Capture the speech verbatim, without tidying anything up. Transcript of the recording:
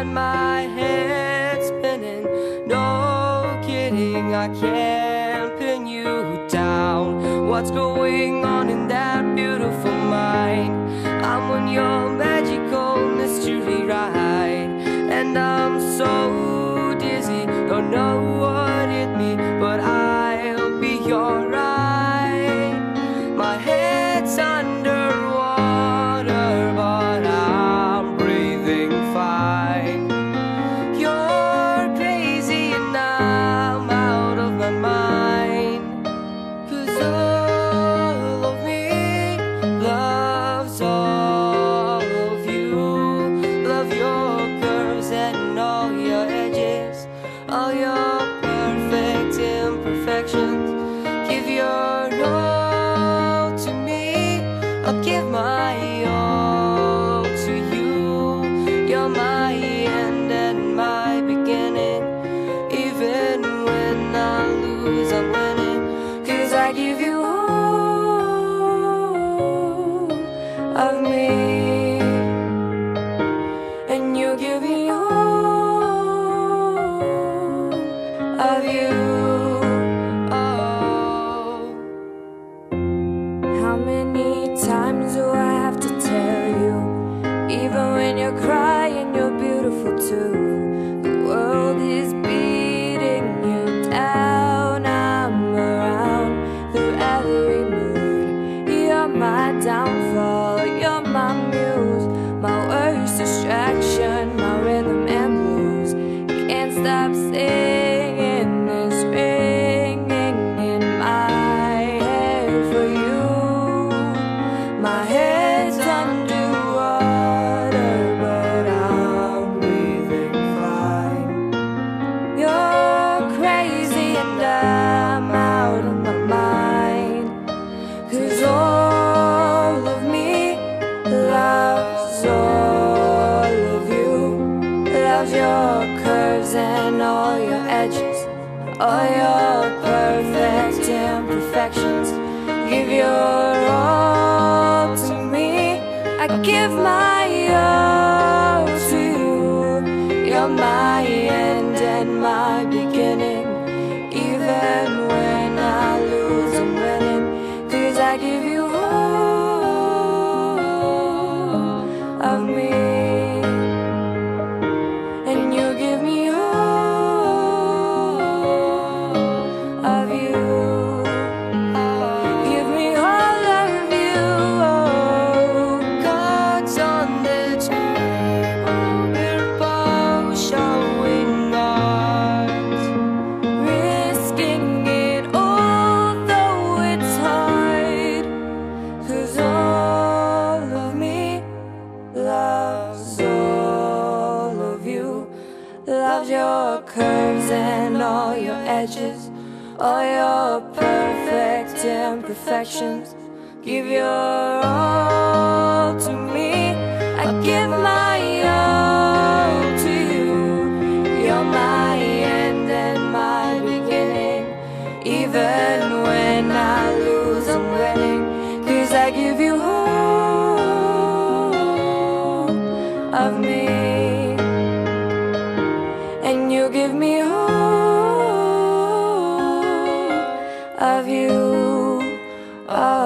got my head spinning. No kidding, I can't pin you down. What's going on in that beautiful mind? I'm on your magical mystery ride, and I'm so dizzy, don't know what hit me, but I'll be alright. My head's underwater, but I'm breathing fine. You're crazy and I'm out of my mind, 'cause all of me loves all of you. Love your curves and all your edges, all your perfect imperfections. Give your all to me, I'll give my all to you. You're my end and my beginning. Even when I lose, I'm winning, 'cause I give you all of me, and you give me all of you. Oh, how many times do I have to tell you? Even when you're crying, you're beautiful too. The world is beating you down. I'm around through every mood. You're my downfall, you're my muse, my worst distraction, my rhythm and blues. Can't stop singing this ringing in my head for you. My head's underwater, but I'm breathing fine. You're crazy and I'm out of my mind, 'cause all of me loves all of you. Loves your curves and all your edges, all your perfect imperfections. Give your all to me, I give my all to you. You're my end and my beginning. Even when I lose, I'm winning, 'cause I give you all of me, and you give me all of you. Give me all of you. Cards on the table, we're both showing ours, risking it all, though it's hard, 'cause all of me loves all of you. Loves your curves and all your edges, all your perfect imperfections. Give your all to me, I give my all to you. You're my end and my beginning. Even when I lose, I'm winning, 'cause I give you all of me, and you give me all of you. Oh.